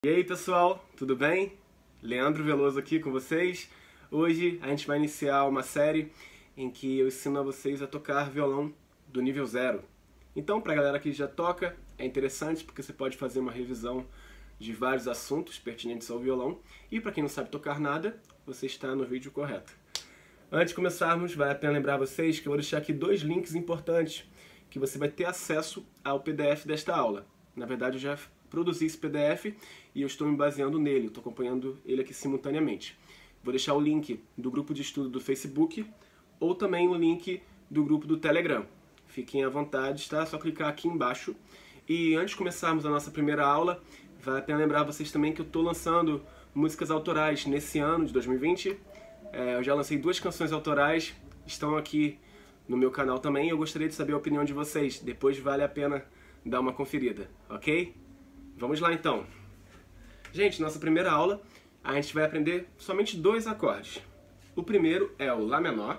E aí pessoal, tudo bem? Leandro Veloso aqui com vocês. Hoje a gente vai iniciar uma série em que eu ensino a vocês a tocar violão do nível 0. Então, para a galera que já toca, é interessante porque você pode fazer uma revisão de vários assuntos pertinentes ao violão. E para quem não sabe tocar nada, você está no vídeo correto. Antes de começarmos, vale a pena lembrar vocês que eu vou deixar aqui dois links importantes que você vai ter acesso ao PDF desta aula. Na verdade, eu já produzi esse PDF e eu estou me baseando nele, estou acompanhando ele aqui simultaneamente. Vou deixar o link do grupo de estudo do Facebook ou também o link do grupo do Telegram. Fiquem à vontade, tá? É só clicar aqui embaixo. E antes de começarmos a nossa primeira aula, vale a pena lembrar vocês também que eu estou lançando músicas autorais nesse ano de 2020. Eu já lancei 2 canções autorais, estão aqui no meu canal também. Eu gostaria de saber a opinião de vocês, depois vale a pena dar uma conferida, ok? Vamos lá então. Gente, nossa primeira aula, a gente vai aprender somente 2 acordes. O primeiro é o Lá menor.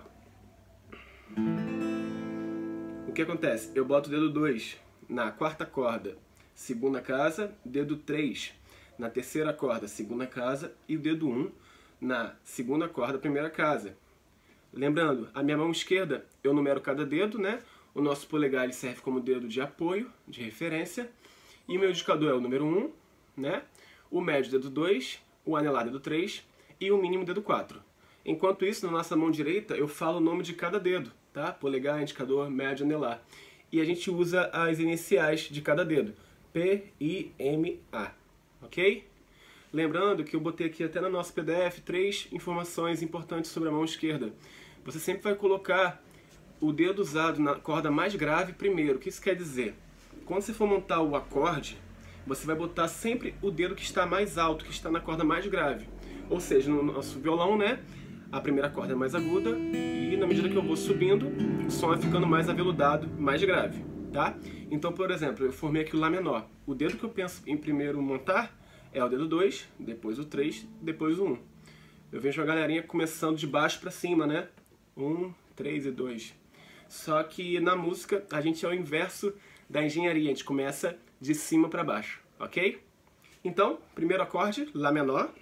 O que acontece? Eu boto o dedo 2 na quarta corda, segunda casa, dedo 3 na terceira corda, segunda casa, e o dedo 1 na segunda corda, primeira casa. Lembrando, a minha mão esquerda eu numero cada dedo, né? O nosso polegar ele serve como dedo de apoio, de referência. E o meu indicador é o número 1, né? O médio dedo 2, o anelar dedo 3 e o mínimo dedo 4. Enquanto isso, na nossa mão direita, eu falo o nome de cada dedo, tá? Polegar, indicador, médio, anelar. E a gente usa as iniciais de cada dedo. P, I, M, A. Ok? Lembrando que eu botei aqui até no nosso PDF 3 informações importantes sobre a mão esquerda. Você sempre vai colocar o dedo usado na corda mais grave primeiro. O que isso quer dizer? Quando você for montar o acorde, você vai botar sempre o dedo que está mais alto, que está na corda mais grave. Ou seja, no nosso violão, né, a primeira corda é mais aguda e na medida que eu vou subindo, o som vai ficando mais aveludado, mais grave, tá? Então, por exemplo, eu formei aqui o Lá menor. O dedo que eu penso em primeiro montar é o dedo 2, depois o 3, depois o 1. Eu vejo a galerinha começando de baixo para cima, né? 1, 3 e 2. Só que na música a gente é o inverso da engenharia, a gente começa de cima para baixo, ok? Então, primeiro acorde, Lá menor.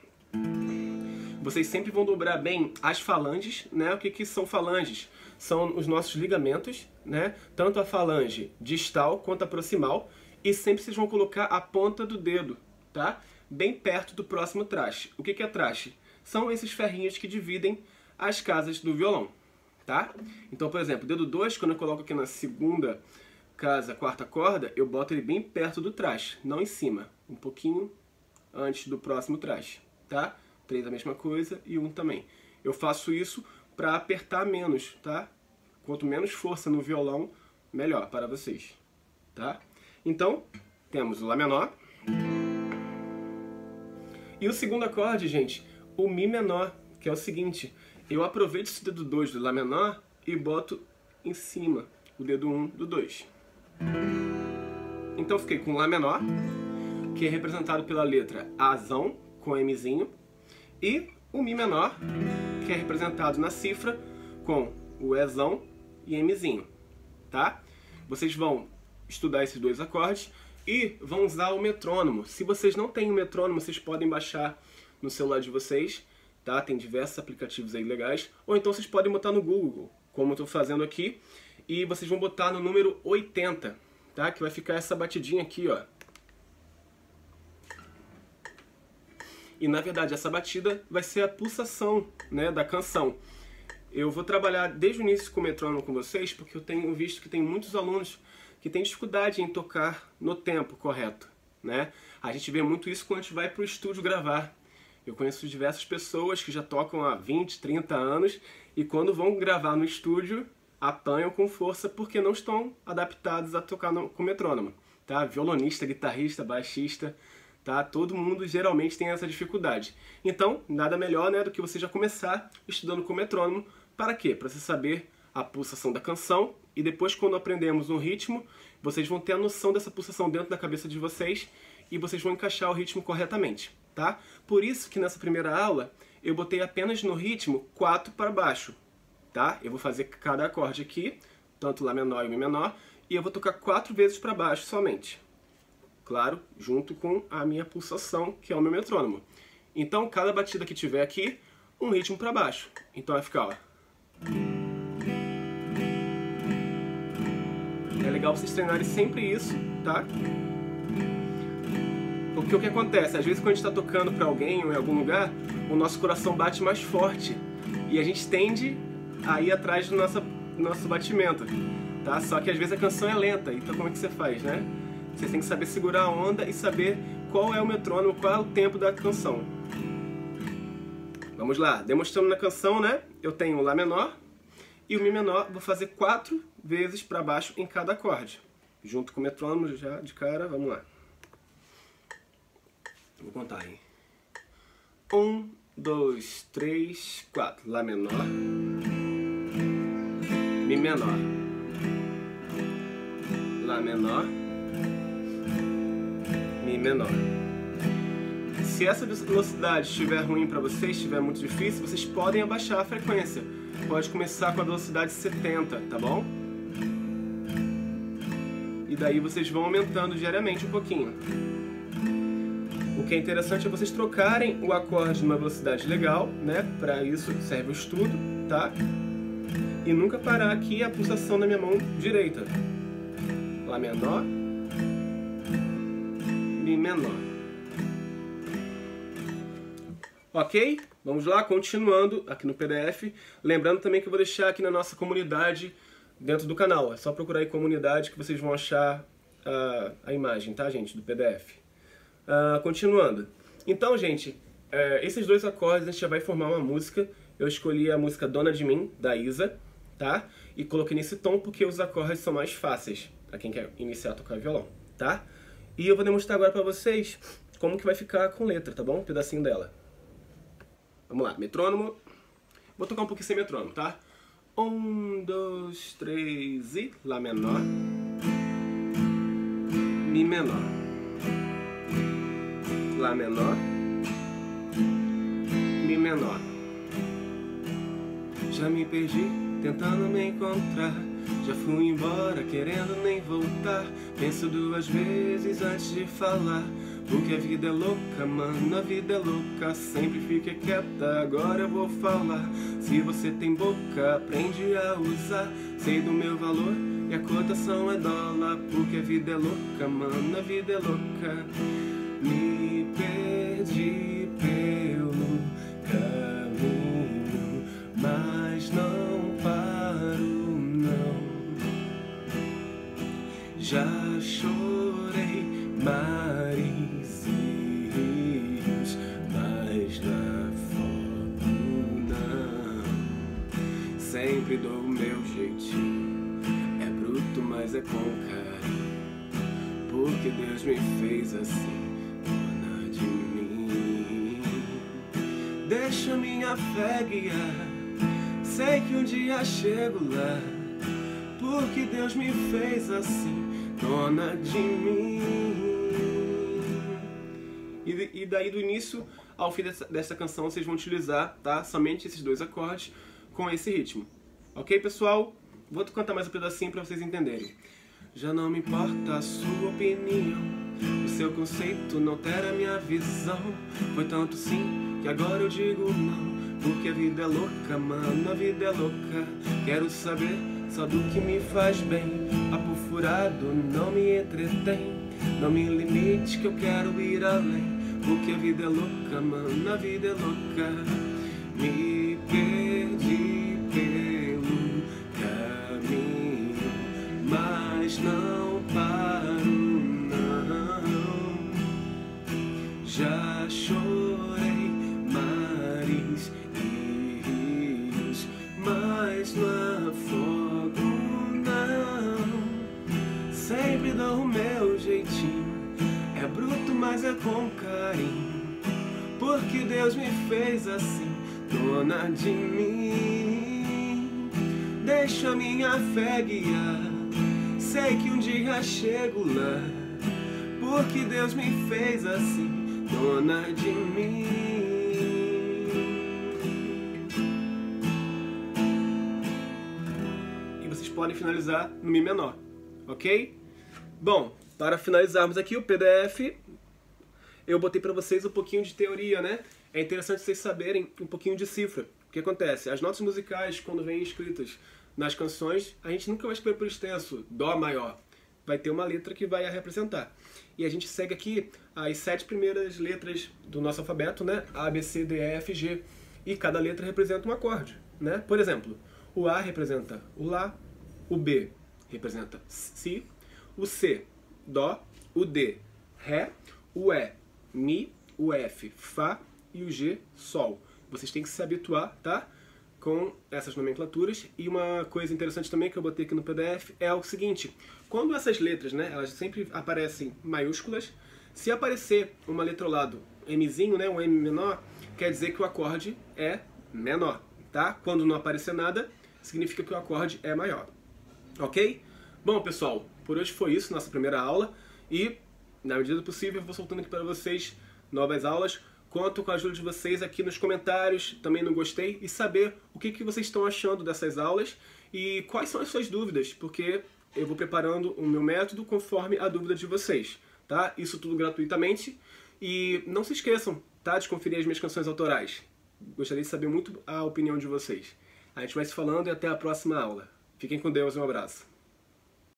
Vocês sempre vão dobrar bem as falanges, né? O que são falanges? São os nossos ligamentos, né? Tanto a falange distal quanto a proximal. E sempre vocês vão colocar a ponta do dedo, tá? Bem perto do próximo traste. O que é traste? São esses ferrinhos que dividem as casas do violão, tá? Então, por exemplo, o dedo 2, quando eu coloco aqui na segunda casa, quarta corda, eu boto ele bem perto do traste, não em cima, um pouquinho antes do próximo traste, tá? 3 a mesma coisa e 1 também. Eu faço isso para apertar menos, tá? Quanto menos força no violão, melhor para vocês, tá? Então, temos o Lá menor. E o segundo acorde, gente, o Mi menor, que é o seguinte, eu aproveito esse dedo 2 do Lá menor e boto em cima o dedo 1 do 2. Então eu fiquei com Lá menor, que é representado pela letra Azão com Mzinho, e o Mi menor, que é representado na cifra com o Ezão e Mzinho, tá? Vocês vão estudar esses 2 acordes e vão usar o metrônomo. Se vocês não têm o metrônomo, vocês podem baixar no celular de vocês, tá? Tem diversos aplicativos aí legais, ou então vocês podem botar no Google, como eu estou fazendo aqui, e vocês vão botar no número 80, tá? Que vai ficar essa batidinha aqui, ó. E na verdade essa batida vai ser a pulsação, né, da canção. Eu vou trabalhar desde o início com o metrônomo com vocês, porque eu tenho visto que tem muitos alunos que têm dificuldade em tocar no tempo correto, né? A gente vê muito isso quando a gente vai para o estúdio gravar. Eu conheço diversas pessoas que já tocam há 20, 30 anos e quando vão gravar no estúdio apanham com força porque não estão adaptados a tocar com metrônomo, tá? Violonista, guitarrista, baixista, tá? Todo mundo geralmente tem essa dificuldade. Então, nada melhor, né, do que você já começar estudando com metrônomo. Para quê? Para você saber a pulsação da canção e depois, quando aprendemos um ritmo, vocês vão ter a noção dessa pulsação dentro da cabeça de vocês e vocês vão encaixar o ritmo corretamente, tá? Por isso que nessa primeira aula eu botei apenas no ritmo 4 para baixo, tá? Eu vou fazer cada acorde aqui, tanto Lá menor e Mi menor, e eu vou tocar 4 vezes para baixo somente. claro, junto com a minha pulsação, que é o meu metrônomo. Então, cada batida que tiver aqui, um ritmo para baixo. Então vai ficar, ó. É legal vocês treinarem sempre isso, tá? Porque o que acontece? Às vezes quando a gente está tocando para alguém ou em algum lugar, o nosso coração bate mais forte. E a gente tende a ir atrás do nosso batimento, tá? Só que às vezes a canção é lenta, então como é que você faz, né? Você tem que saber segurar a onda e saber qual é o metrônomo, qual é o tempo da canção. Vamos lá, demonstrando na canção, né? Eu tenho o Lá menor e o Mi menor, vou fazer 4 vezes para baixo em cada acorde. Junto com o metrônomo já de cara, vamos lá. Vou contar aí. 1, 2, 3, 4. Lá menor. Mi menor. Lá menor. Mi menor. Se essa velocidade estiver ruim para vocês, estiver muito difícil, vocês podem abaixar a frequência. Pode começar com a velocidade 70, tá bom? E daí vocês vão aumentando diariamente um pouquinho. O que é interessante é vocês trocarem o acorde numa velocidade legal, né? Para isso serve o estudo, tá? E nunca parar aqui a pulsação na minha mão direita. Lá menor, Mi menor. Ok? Vamos lá, continuando aqui no PDF. Lembrando também que eu vou deixar aqui na nossa comunidade dentro do canal. É só procurar aí comunidade que vocês vão achar a imagem, tá, gente? Do PDF. Continuando. Então, gente, esses 2 acordes a gente já vai formar uma música. Eu escolhi a música Dona de Mim, da Isa, tá? E coloquei nesse tom porque os acordes são mais fáceis para quem quer iniciar a tocar violão, tá? E eu vou demonstrar agora para vocês como que vai ficar com letra, tá bom? Um pedacinho dela. Vamos lá, metrônomo. Vou tocar um pouquinho sem metrônomo, tá? 1, 2, 3 e Lá menor, Mi menor, Lá menor, Mi menor. Já me perdi tentando me encontrar, já fui embora querendo nem voltar. Penso 2 vezes antes de falar, porque a vida é louca, mano, a vida é louca. Sempre fica quieta, agora eu vou falar. Se você tem boca, aprende a usar. Sei do meu valor e a cotação é dólar, porque a vida é louca, mano, a vida é louca. Me perdi pelo caminho, mas não paro, não. Já chorei mares e rios, mas nafogo não. Sempre dou o meu jeitinho, é bruto, mas é com carinho, porque Deus me fez assim. De mim, deixa minha fé guiar, sei que um dia chego lá, porque Deus me fez assim, dona de mim. E daí do início ao fim dessa canção vocês vão utilizar, tá? Somente esses 2 acordes com esse ritmo. Ok, pessoal? Vou cantar mais um pedacinho para vocês entenderem. Já não me importa a sua opinião, o seu conceito não altera minha visão. Foi tanto sim que agora eu digo não, porque a vida é louca, mano, a vida é louca. Quero saber só do que me faz bem, papo furado não me entretém. Não me limite que eu quero ir além, porque a vida é louca, mano, a vida é louca. Me perdi pelo caminho, mas não paro, não. Já chorei mares e rios, mas não afogo, não. Sempre dou o meu jeitinho, é bruto, mas é com carinho, porque Deus me fez assim, dona de mim. Deixa minha fé guiar, sei que um dia chego lá, porque Deus me fez assim, dona de mim. E vocês podem finalizar no Mi menor, ok? Bom, para finalizarmos aqui o PDF, eu botei para vocês um pouquinho de teoria, né? É interessante vocês saberem um pouquinho de cifra. O que acontece? As notas musicais, quando vêm escritas nas canções, a gente nunca vai escrever por extenso Dó maior. Vai ter uma letra que vai a representar. E a gente segue aqui as 7 primeiras letras do nosso alfabeto, né? A, B, C, D, E, F, G. E cada letra representa um acorde, né? Por exemplo, o A representa o Lá, o B representa Si, o C, Dó, o D, Ré, o E, Mi, o F, Fá e o G, Sol. Vocês têm que se habituar, tá? Com essas nomenclaturas. E uma coisa interessante também que eu botei aqui no PDF é o seguinte: quando essas letras, né, elas sempre aparecem maiúsculas, se aparecer uma letra ao lado, Mzinho, né, um M menor, quer dizer que o acorde é menor, tá? Quando não aparecer nada, significa que o acorde é maior. Ok? Bom, pessoal, por hoje foi isso, nossa primeira aula. E, na medida do possível, eu vou soltando aqui para vocês novas aulas. Conto com a ajuda de vocês aqui nos comentários, também no gostei, e saber o que vocês estão achando dessas aulas e quais são as suas dúvidas, porque eu vou preparando o meu método conforme a dúvida de vocês, tá? Isso tudo gratuitamente. E não se esqueçam, tá, de conferir as minhas canções autorais. Gostaria de saber muito a opinião de vocês. A gente vai se falando e até a próxima aula. Fiquem com Deus e um abraço.